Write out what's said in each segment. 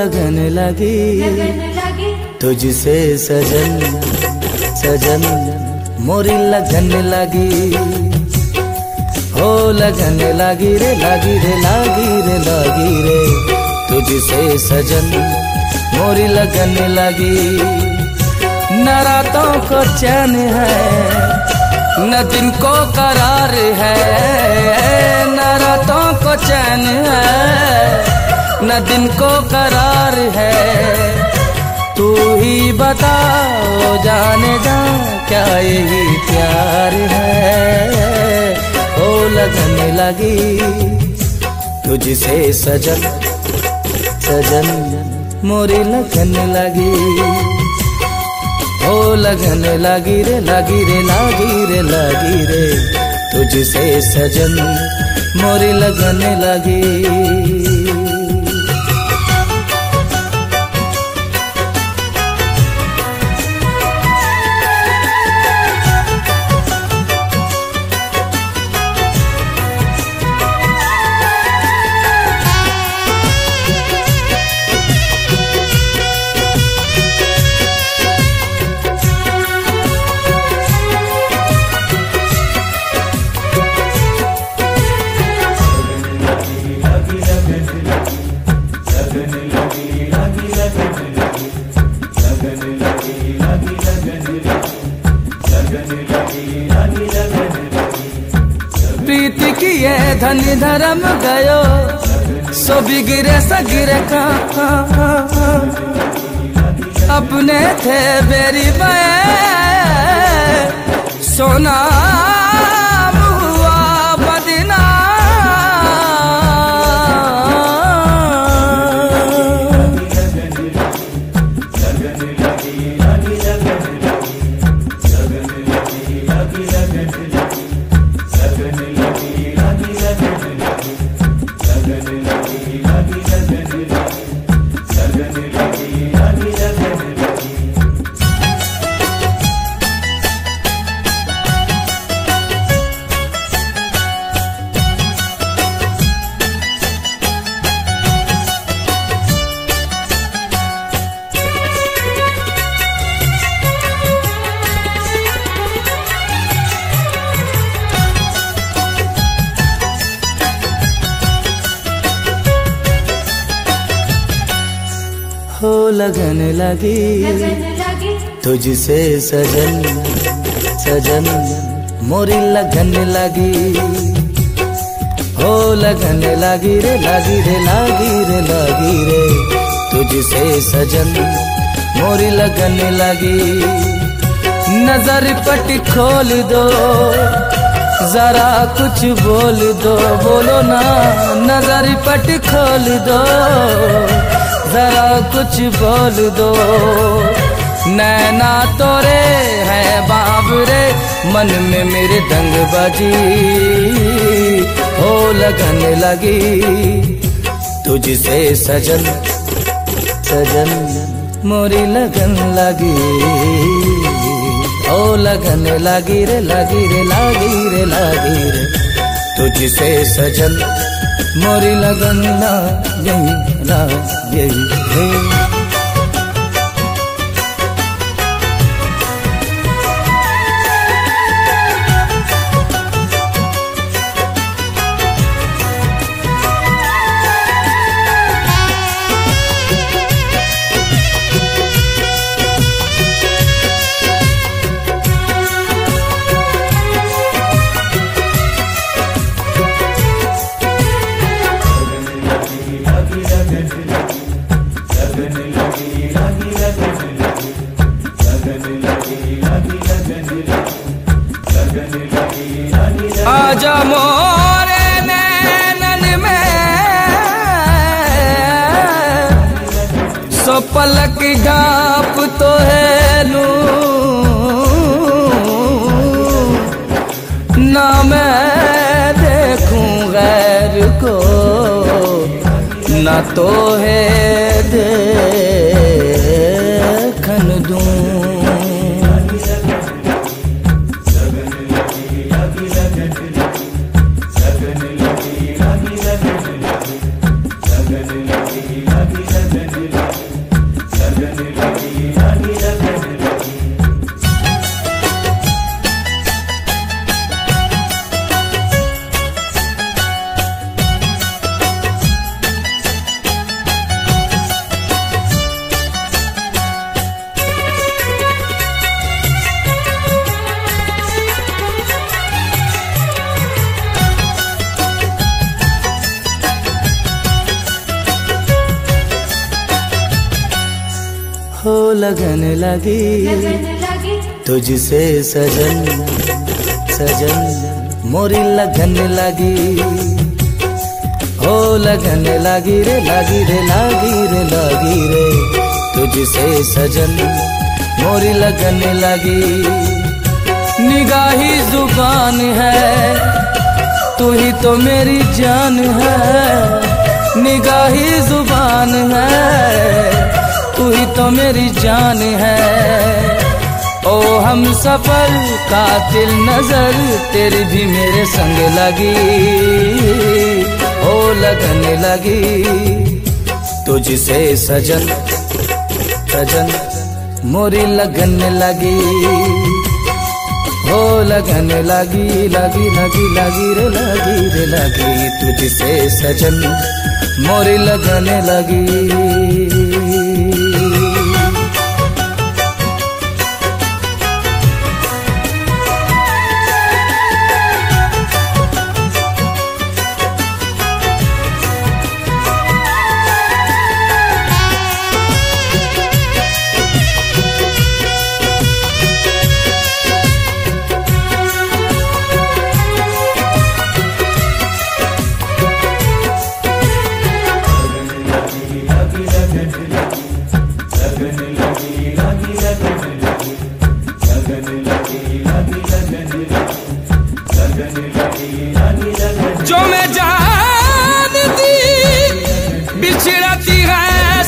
लगन लगी तुझसे सजन सजन मोरी लगन लगी। हो लगन लगी रे लागी रे लागी रे लागी रे तुझसे सजन मोरी लगन लगी। न रातों को चैन है न दिन को करार है, न रातों को चैन है न दिन को करार है। तू ही बताओ जाने जा क्या यही प्यार है। ओ लगन लगी तुझसे सजन सजन मोरी लगन लगी। ओ लगन लगी रे लागी रे लागी रे लागी रे तुझसे सजन मोरी लगन लगी। प्रीति की ये धनी धर्म गयो सो बिगड़े सगिरे का अपने थे बेरी बे सोना हो लगन लगी तुझसे सजन सजन मोरी लगन लगी। हो लगन लगी रे लागी रे लागी रे लागी रे तुझसे सजन मोरी लगन लगी। नजर पट खोल दो जरा कुछ बोल दो, बोलो ना नजर पट खोल दो जरा कुछ बोल दो। नैना तोरे है बाबरे मन में मेरे दंग बजी। हो लगन लगी तुझसे सजन सजन मोरी लगन लगी। ओ लगन लगी रे लागी रे लागी रे लागी रे तुझसे सजन मोरी लगन लगी है। आजा मोरे नैनन में सो पलक ढाप तो है लू ना मैं देखूं गैर को ना तो है देखन दूं। लगन लगी हो लगने लगी तुझसे सजन सजन मोरी लगने लगी, हो लगने लगी रे लगी रे लगी रे लगी रे तुझसे सजन मोरी लगने लगी। निगाही जुबान है तू ही तो मेरी जान है, निगाही जुबान है तू ही तो मेरी जान है। ओ हम सफर कातिल नजर तेरी भी मेरे संग लगी, ओ लगने लगी तुझसे सजन सजन मोरी लगने लगी, हो लगने लगी लगी लगी लगी रे लगी रे लगी तुझसे सजन मोरी लगने लगी। जो मैं जानती बिछड़ती है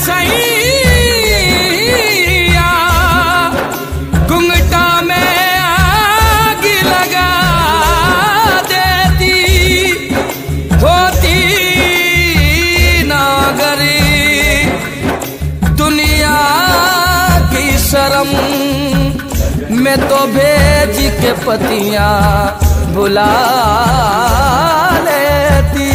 सैया, घुंघटा में आग लगा देती, होती नागरी दुनिया की शर्म में तो भेज के पतियां बुला लेती।